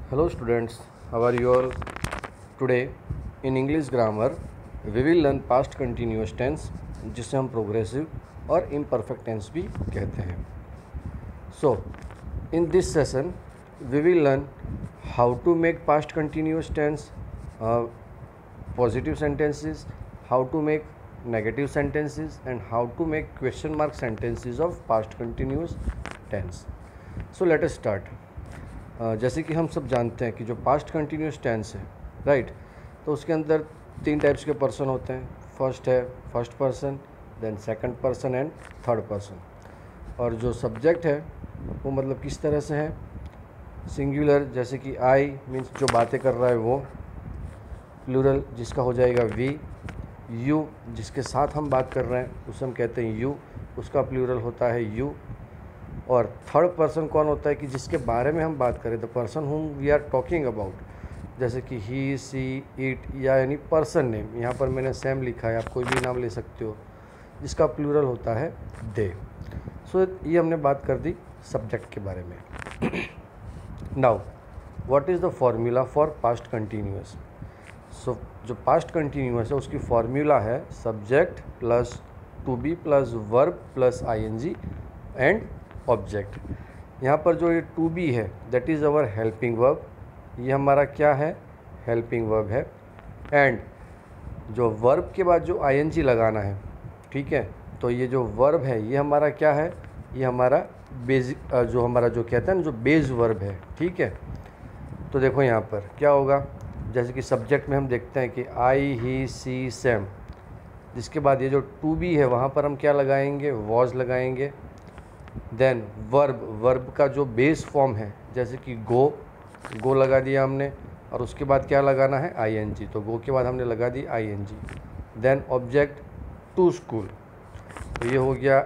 Hello students, how are you all? Today in English grammar we will learn past continuous tense जिसे हम progressive और imperfect tense भी कहते हैं. So in this session we will learn how to make past continuous tense positive sentences, how to make negative sentences and how to make question mark sentences of past continuous tense. So let us start. जैसे कि हम सब जानते हैं कि जो past continuous tense है right, तो उसके अंदर 3 टाइप्स के पर्सन होते हैं. फर्स्ट है first person, then second person and third person. और जो सब्जेक्ट है वो मतलब किस तरह से है, सिंगुलर जैसे कि आई मीन्स जो बातें कर रहा है वो, प्लूरल जिसका हो जाएगा वी, यू जिसके साथ हम बात कर रहे हैं उसे हम कहते हैं यू, उसका प्लूरल होता है यू. और थर्ड पर्सन कौन होता है कि जिसके बारे में हम बात करें, the person whom we are talking about, जैसे कि ही, सी, इट या यानी पर्सन नेम. यहाँ पर मैंने सेम लिखा है, आप कोई भी नाम ले सकते हो, जिसका प्लूरल होता है दे. सो ये हमने बात कर दी सब्जेक्ट के बारे में. Now what is the formula for past continuous. So जो पास्ट कंटिन्यूअस है उसकी फॉर्मूला है subject plus to be plus verb plus ING and object. यहाँ पर जो ये टू बी है that is our helping verb, ये हमारा क्या है, हेल्पिंग वर्ब है. एंड जो वर्ब के बाद जो आईएनजी लगाना है, ठीक है, तो ये जो वर्ब है ये हमारा क्या है, ये हमारा बेसिक जो हमारा जो कहते हैं ना जो बेस वर्ब है. ठीक है, तो देखो यहाँ पर क्या होगा, जैसे कि सब्जेक्ट में हम देखते हैं कि आई, ही, सी, सैम, जिसके बाद ये जो टू बी है वहाँ पर हम क्या लगाएंगे, वॉज लगाएंगे. देन वर्ब का जो बेस फॉर्म है जैसे कि गो लगा दिया हमने, और उसके बाद क्या लगाना है, आईएनजी, तो गो के बाद हमने लगा दी ING. Then object to school, तो ये हो गया.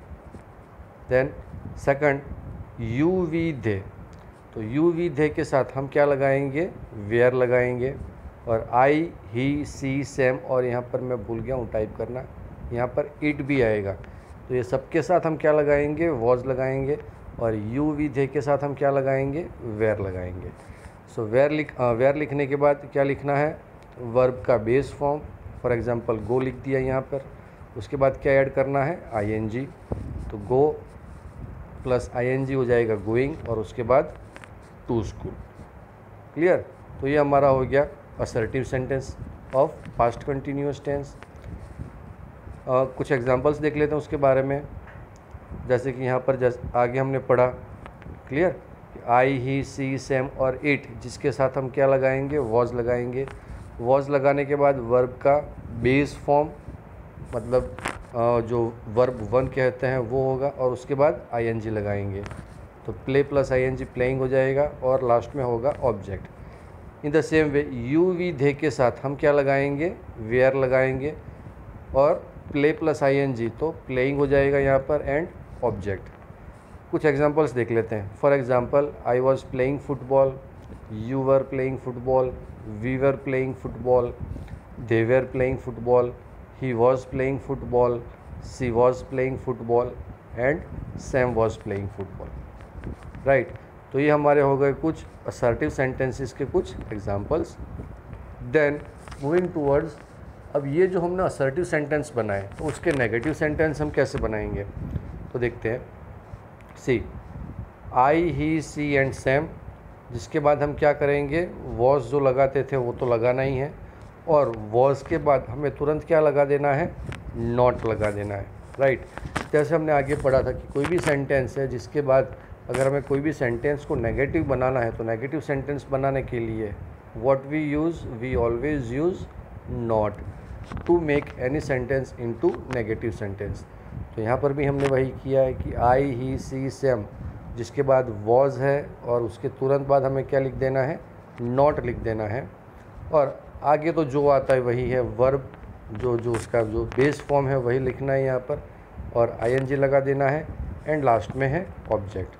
Then second you we they, तो यू वी दे के साथ हम क्या लगाएंगे, वेयर लगाएंगे. और आई, ही, सी, सैम, और यहाँ पर मैं भूल गया हूँ टाइप करना, यहाँ पर इट भी आएगा, तो ये सबके साथ हम क्या लगाएंगे, वॉज लगाएंगे. और यू वी दे के साथ हम क्या लगाएंगे, वेयर लगाएंगे. सो वेयर लिखने के बाद क्या लिखना है, वर्ब का base form, for example go लिख दिया यहाँ पर. उसके बाद क्या ऐड करना है, आईएनजी, तो गो प्लस आईएनजी हो जाएगा गोइंग, और उसके बाद टू स्कूल. क्लियर. तो ये हमारा हो गया assertive sentence of past continuous tense. कुछ एग्जांपल्स देख लेते हैं उसके बारे में. जैसे कि यहाँ पर आगे हमने पढ़ा, clear, I, he, she, Sam और इट, जिसके साथ हम क्या लगाएंगे, वॉज लगाएंगे. वॉज लगाने के बाद वर्ब का बेस फॉर्म मतलब जो वर्ब वन कहते हैं वो होगा, और उसके बाद आईएनजी लगाएंगे, तो प्ले प्लस आईएनजी प्लेइंग हो जाएगा, और लास्ट में होगा object. In the same way you we they के साथ हम क्या लगाएंगे, वेयर लगाएंगे, और प्ले प्लस आईएनजी तो प्लेइंग हो जाएगा यहाँ पर, एंड ऑब्जेक्ट. कुछ एग्जांपल्स देख लेते हैं. For example I was playing football, you were playing football, we were playing football, they were playing football, he was playing football, she was playing football and Sam was playing football. Right, तो ये हमारे हो गए कुछ assertive sentences के कुछ examples. Then moving towards, अब ये जो हमने असर्टिव सेंटेंस बनाए तो उसके नेगेटिव सेंटेंस हम कैसे बनाएंगे, तो देखते हैं. सी, आई, ही, सी एंड सैम, जिसके बाद हम क्या करेंगे, वॉज जो लगाते थे वो तो लगाना ही है, और वॉज के बाद हमें तुरंत क्या लगा देना है, नॉट लगा देना है. राइट, जैसे हमने आगे पढ़ा था कि कोई भी सेंटेंस है जिसके बाद अगर हमें कोई भी सेंटेंस को नेगेटिव बनाना है तो नेगेटिव सेंटेंस बनाने के लिए what we use, we always use not to make any sentence into negative sentence. तो यहाँ पर भी हमने वही किया है कि आई, ही, सी, सैम, जिसके बाद वॉज है और उसके तुरंत बाद हमें क्या लिख देना है, नॉट लिख देना है. और आगे तो जो आता है वही है, वर्ब जो उसका जो बेस फॉर्म है वही लिखना है यहाँ पर, और आईएनजी लगा देना है, एंड लास्ट में है ऑब्जेक्ट.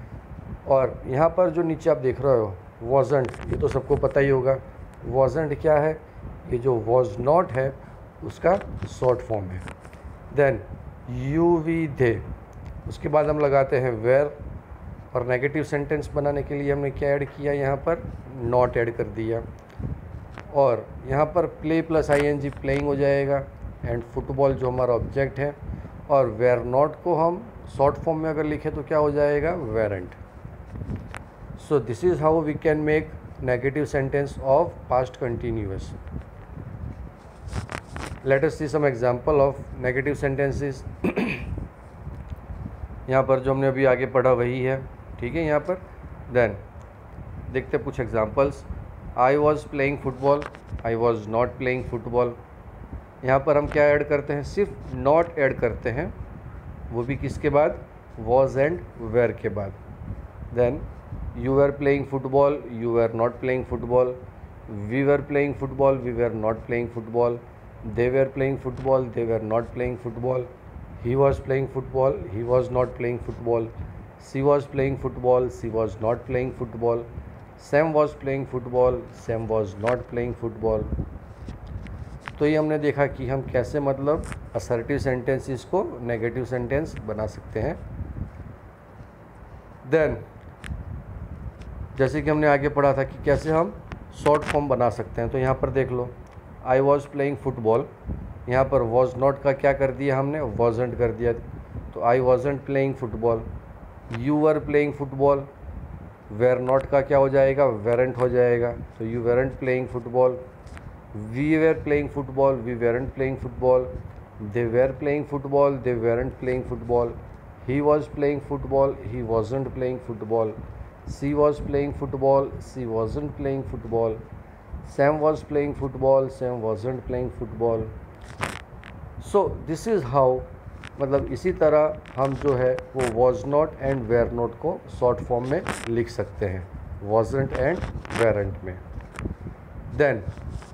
और यहाँ पर जो नीचे आप देख रहे हो वॉजंट, ये तो सबको पता ही होगा. वॉजंट क्या है, ये जो वॉज नॉट है उसका शॉर्ट फॉर्म है. देन यू वी दे, उसके बाद हम लगाते हैं वेयर, और नेगेटिव सेंटेंस बनाने के लिए हमने क्या ऐड किया, यहाँ पर नॉट ऐड कर दिया, और यहाँ पर प्ले प्लस आईएनजी प्लेइंग हो जाएगा, एंड फुटबॉल जो हमारा ऑब्जेक्ट है, और वेयर नॉट को हम शॉर्ट फॉर्म में अगर लिखें तो क्या हो जाएगा, weren't. So this is how we can make negative sentence of past continuous. Let us see some example of negative sentences. यहाँ पर जो हमने अभी आगे पढ़ा वही है, ठीक है। यहाँ पर देन देखते कुछ examples. I was playing football, I was not playing football. यहाँ पर हम क्या ऐड करते हैं, सिर्फ नॉट ऐड करते हैं, वो भी किसके बाद, वॉज एंड वेयर के बाद। Then you were playing football, you were not playing football, we were playing football, we were not playing football, they were playing football, they were not playing football, he was playing football, he was not playing football, she was playing football, she was not playing football, Sam was playing football, Sam was not playing football। तो ये हमने देखा कि हम कैसे मतलब assertive sentences को negative sentence बना सकते हैं। देन जैसे कि हमने आगे पढ़ा था कि कैसे हम शॉर्ट फॉर्म बना सकते हैं, तो यहाँ पर देख लो, आई वॉज प्लेइंग फुटबॉल, यहाँ पर वॉज नॉट का क्या कर दिया हमने, वॉजेंट कर दिया, तो I wasn't playing football. You were playing football, were not का क्या हो जाएगा, वेरेंट हो जाएगा, तो you weren't playing football. We were playing football, we weren't playing football, they were playing football, they weren't playing football, he was playing football, he wasn't playing football, she was playing football, she wasn't playing football, Sam was playing football, Sam wasn't playing football। So this is how, मतलब इसी तरह हम जो है वो was not and were not को short form में लिख सकते हैं, wasn't and weren't में। Then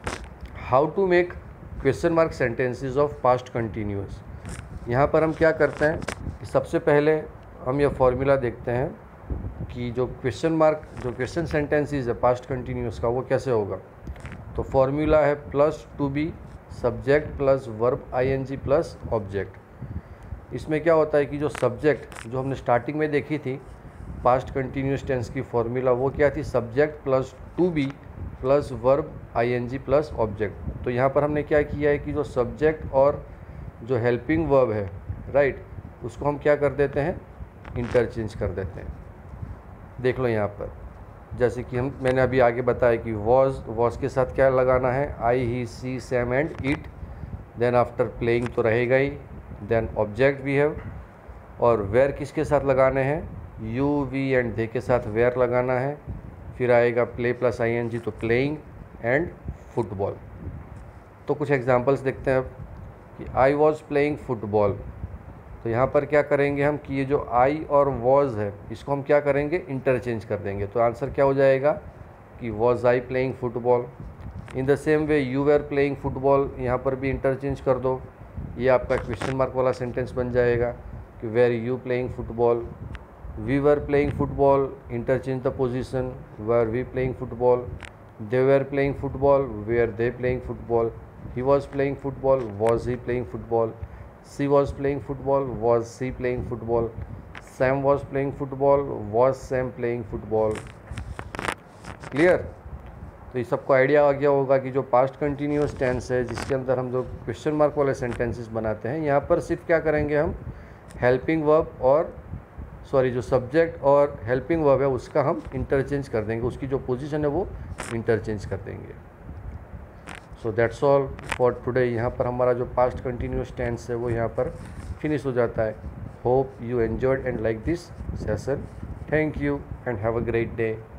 how to make question mark sentences of past continuous। यहाँ पर हम क्या करते हैं कि सबसे पहले हम यह फॉर्मूला देखते हैं कि जो क्वेश्चन मार्क, जो क्वेश्चन सेंटेंसेस है पास्ट कंटिन्यूस का, वो कैसे होगा। तो फॉर्मूला है plus to be subject plus verb ING plus object. इसमें क्या होता है कि जो सब्जेक्ट जो हमने स्टार्टिंग में देखी थी पास्ट कंटिन्यूस टेंस की फॉर्मूला, वो क्या थी, subject plus to be plus verb ING plus object. तो यहाँ पर हमने क्या किया है कि जो सब्जेक्ट और जो हेल्पिंग वर्ब है, राइट, उसको हम क्या कर देते हैं, इंटरचेंज कर देते हैं। देख लो यहाँ पर जैसे कि मैंने अभी आगे बताया कि वॉज के साथ क्या लगाना है, I he she Sam and it. Then after playing तो रहेगा ही, देन ऑब्जेक्ट वी हैव, और वेयर किसके साथ लगाने हैं, यू वी एंड दे के साथ वेयर लगाना है। फिर आएगा प्ले प्लस आईएनजी, तो प्लेइंग एंड फुटबॉल। तो कुछ एग्जांपल्स देखते हैं अब कि आई वॉज प्लेइंग फुटबॉल। तो यहाँ पर क्या करेंगे हम कि ये जो आई और वॉज है इसको हम क्या करेंगे, इंटरचेंज कर देंगे। तो आंसर क्या हो जाएगा कि was I playing football. In the same way you were playing football, यहाँ पर भी इंटरचेंज कर दो, ये आपका क्वेश्चन मार्क वाला सेंटेंस बन जाएगा कि were you playing football. We were playing football, interchange the position, were we playing football. They were playing football, were they playing football. He was playing football, was he playing football. She was playing football, was she playing football। Sam was playing football, was Sam playing football। Clear. तो ये सबको idea आ गया होगा कि जो past continuous tense है जिसके अंदर हम जो क्वेश्चन मार्क वाले सेंटेंसेस बनाते हैं, यहाँ पर सिर्फ क्या करेंगे हम, हेल्पिंग वर्ब और जो सब्जेक्ट और हेल्पिंग वर्ब है उसका हम इंटरचेंज कर देंगे, उसकी जो पोजीशन है वो इंटरचेंज कर देंगे। So that's all for today. यहाँ पर हमारा जो पास्ट कंटिन्यूस टेंस है वो यहाँ पर फिनिश हो जाता है। Hope you enjoyed and like this session. Thank you and have a great day.